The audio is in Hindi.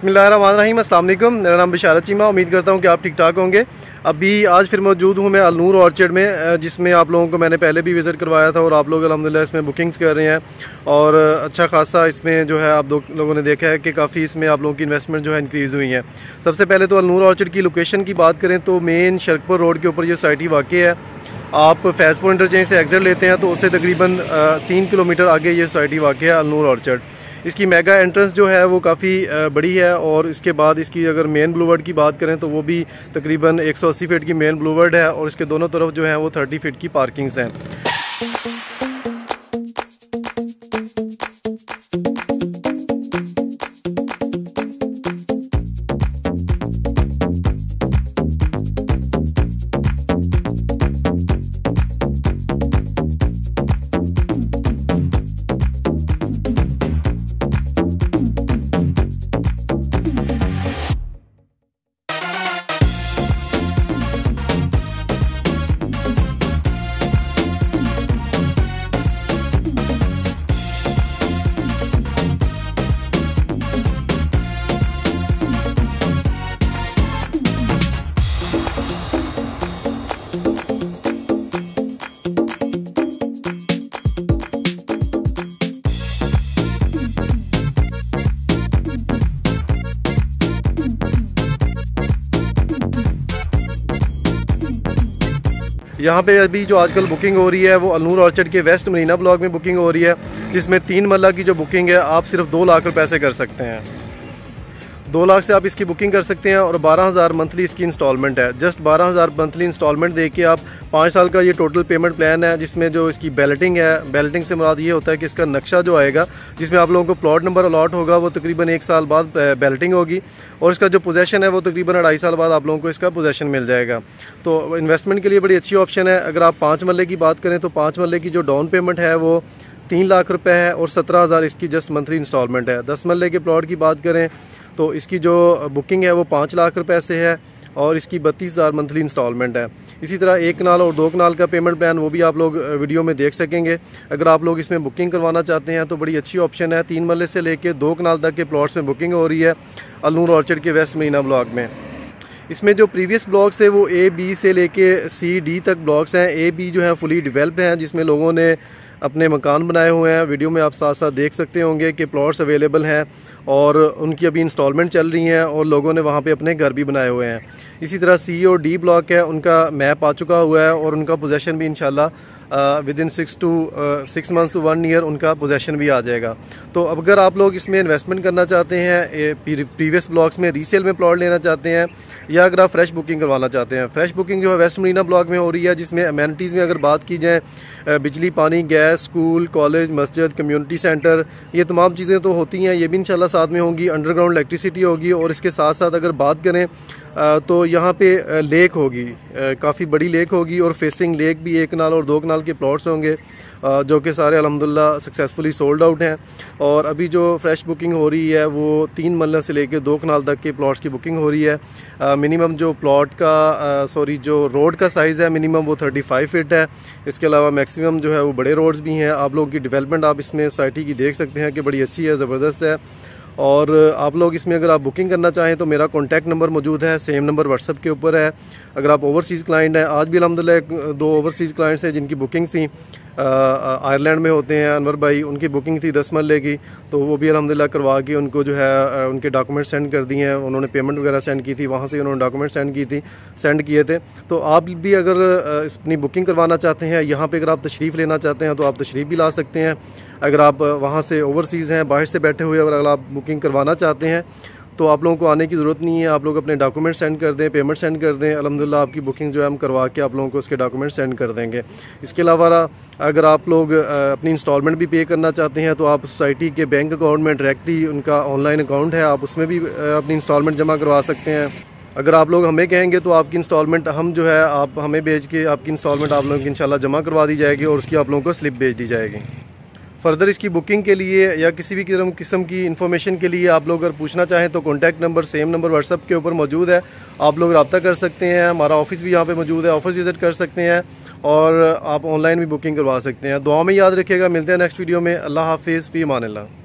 बिस्मिल्लाहिर्रहमानिर्रहीम, अस्सलाम वालेकुम। मेरा नाम बिशारत चीमा। उम्मीद करता हूँ कि आप ठीक ठाक होंगे। अभी आज फिर मौजूद हूँ मैं अलनूर ऑर्चर्ड में, जिसमें आप लोगों को मैंने पहले भी विज़िट करवाया था और आप लोग अल्हम्दुलिल्लाह इसमें बुकिंग्स कर रहे हैं और अच्छा खासा इसमें जो है आप लोगों ने देखा है कि काफ़ी इसमें आप लोगों की इन्वेस्टमेंट जो है इंक्रीज़ हुई है। सबसे पहले तो अलनूर ऑर्चर्ड की लोकेशन की बात करें तो मेन शरकपुर रोड के ऊपर ये सोसाइटी वाक़ है। आप फैज़पुर इंटरचेंज से एग्ज़िट लेते हैं तो उससे तकरीबन 3 किलोमीटर आगे ये सोसाइटी वाक़ है अलनूर ऑर्चर्ड। इसकी मेगा एंट्रेंस जो है वो काफ़ी बड़ी है और इसके बाद इसकी अगर मेन ब्लूवर्ड की बात करें तो वो भी तकरीबन 180 फीट की मेन ब्लूवर्ड है और इसके दोनों तरफ जो है वो 30 फीट की पार्किंग्स हैं। यहाँ पे अभी जो आजकल बुकिंग हो रही है वो अलनूर ऑर्चर्ड के वेस्ट मरीना ब्लॉक में बुकिंग हो रही है, जिसमें 3 मरला की जो बुकिंग है आप सिर्फ 2 लाख रुपए से कर सकते हैं। 2 लाख से आप इसकी बुकिंग कर सकते हैं और 12,000 मंथली इसकी इंस्टॉलमेंट है। जस्ट 12,000 मंथली इंस्टॉलमेंट दे के आप 5 साल का ये टोटल पेमेंट प्लान है, जिसमें जो इसकी बैलेटिंग है, बैलेटिंग से मुराद ये होता है कि इसका नक्शा जो आएगा जिसमें आप लोगों को प्लॉट नंबर अलॉट होगा वो तकरीबन 1 साल बाद बैलेटिंग होगी और इसका जो पोजेसन है वो तकरीबन 2.5 साल बाद आप लोगों को इसका पोजेसन मिल जाएगा। तो इन्वेस्टमेंट के लिए बड़ी अच्छी ऑप्शन है। अगर आप 5 मरले की बात करें तो 5 मरले की जो डाउन पेमेंट है वो 3 लाख रुपये है और 17,000 इसकी जस्ट मंथली इंस्टॉलमेंट है। 10 मरले के प्लॉट की बात करें तो इसकी जो बुकिंग है वो 5 लाख रुपए से है और इसकी 32,000 मंथली इंस्टॉलमेंट है। इसी तरह 1 कनाल और 2 कनाल का पेमेंट प्लान वो भी आप लोग वीडियो में देख सकेंगे। अगर आप लोग इसमें बुकिंग करवाना चाहते हैं तो बड़ी अच्छी ऑप्शन है। 3 मरले से लेके 2 कनाल तक के प्लॉट्स में बुकिंग हो रही है अलनूर ऑर्चर्ड के वेस्ट मरीना ब्लॉक में। इसमें जो प्रीवियस ब्लॉक्स है वो A, B से लेके C, D तक ब्लॉक्स हैं। A, B जो है फुली डिवेल्प्ड हैं, जिसमें लोगों ने अपने मकान बनाए हुए हैं। वीडियो में आप साथ साथ देख सकते होंगे कि प्लॉट्स अवेलेबल हैं और उनकी अभी इंस्टॉलमेंट चल रही हैं और लोगों ने वहाँ पे अपने घर भी बनाए हुए हैं। इसी तरह C और D ब्लॉक है, उनका मैप आ चुका हुआ है और उनका पोजेसन भी इंशाल्लाह विदिन 6 मंथ्स टू 1 ईयर उनका पोजेसन भी आ जाएगा। तो अगर आप लोग इसमें इन्वेस्टमेंट करना चाहते हैं, प्रीवियस ब्लॉक्स में रीसेल में प्लॉट लेना चाहते हैं या अगर आप फ्रेश बुकिंग करवाना चाहते हैं, फ्रेश बुकिंग जो है वेस्ट मरीना ब्लॉक में हो रही है, जिसमें अमेनिटीज़ में अगर बात की जाए बिजली, पानी, गैस, स्कूल, कॉलेज, मस्जिद, कम्युनिटी सेंटर, ये तमाम चीज़ें तो होती हैं, ये भी इंशाल्लाह साथ में होंगी। अंडरग्राउंड इलेक्ट्रिसिटी होगी और इसके साथ साथ अगर बात करें तो यहाँ पे लेक होगी, काफ़ी बड़ी लेक होगी और फेसिंग लेक भी 1 कनाल और 2 कनाल के प्लॉट्स होंगे, जो कि सारे अल्हम्दुलिल्लाह सक्सेसफुली सोल्ड आउट हैं। और अभी जो फ्रेश बुकिंग हो रही है वो 3 मरला से लेके 2 कनाल तक के प्लॉट्स की बुकिंग हो रही है। मिनिमम जो प्लॉट का जो रोड का साइज़ है मिनिमम वो 35 फीट है। इसके अलावा मैक्सिमम जो है वो बड़े रोड्स भी हैं। आप लोगों की डेवलपमेंट आप इसमें सोसाइटी की देख सकते हैं कि बड़ी अच्छी है, ज़बरदस्त है। और आप लोग इसमें अगर आप बुकिंग करना चाहें तो मेरा कॉन्टैक्ट नंबर मौजूद है, सेम नंबर व्हाट्सअप के ऊपर है। अगर आप ओवरसीज़ क्लाइंट हैं, आज भी अल्हम्दुलिल्लाह 2 ओवरसीज़ क्लाइंट्स हैं जिनकी बुकिंग थी, आयरलैंड में होते हैं अनवर भाई, उनकी बुकिंग थी 10 मरले की, तो वो भी अल्हम्दुलिल्लाह करवा के उनको जो है उनके डॉक्यूमेंट सेंड कर दिए हैं। उन्होंने पेमेंट वगैरह सेंड की थी, वहाँ से उन्होंने डॉक्यूमेंट सेंड किए थे। तो आप भी अगर अपनी बुकिंग करवाना चाहते हैं, यहाँ पे अगर आप तशरीफ़ लेना चाहते हैं तो आप तशरीफ़ भी ला सकते हैं। अगर आप वहाँ से ओवरसीज़ हैं, बाहर से बैठे हुए, अगर आप बुकिंग करवाना चाहते हैं तो आप लोगों को आने की ज़रूरत नहीं है। आप लोग अपने डॉक्यूमेंट सेंड कर दें, पेमेंट सेंड कर दें, अल्हम्दुलिल्लाह आपकी बुकिंग जो है हम करवा के आप लोगों को उसके डॉक्यूमेंट सेंड कर देंगे। इसके अलावा अगर आप लोग अपनी इंस्टॉलमेंट भी पे करना चाहते हैं तो आप सोसाइटी के बैंक अकाउंट में डायरेक्टली, उनका ऑनलाइन अकाउंट है, आप उसमें भी अपनी इंस्टॉलमेंट जमा करवा सकते हैं। अगर आप लोग हमें कहेंगे तो आपकी इंस्टॉलमेंट हम जो है आप हमें भेज के आपकी इंस्टॉलमेंट आप लोगों की इंशाल्लाह जमा करवा दी जाएगी और उसकी आप लोगों को स्लिप भेज दी जाएगी। फर्दर इसकी बुकिंग के लिए या किसी भी किस्म की इन्फॉर्मेशन के लिए आप लोग अगर पूछना चाहें तो contact number same number WhatsApp के ऊपर मौजूद है, आप लोग रब्ता कर सकते हैं। हमारा ऑफिस भी यहाँ पे मौजूद है, ऑफिस विज़िट कर सकते हैं और आप ऑनलाइन भी बुकिंग करवा सकते हैं। दुआ में याद रखिएगा, मिलते हैं नेक्स्ट वीडियो में। अल्लाह हाफिज़, फ़ी अमान अल्लाह।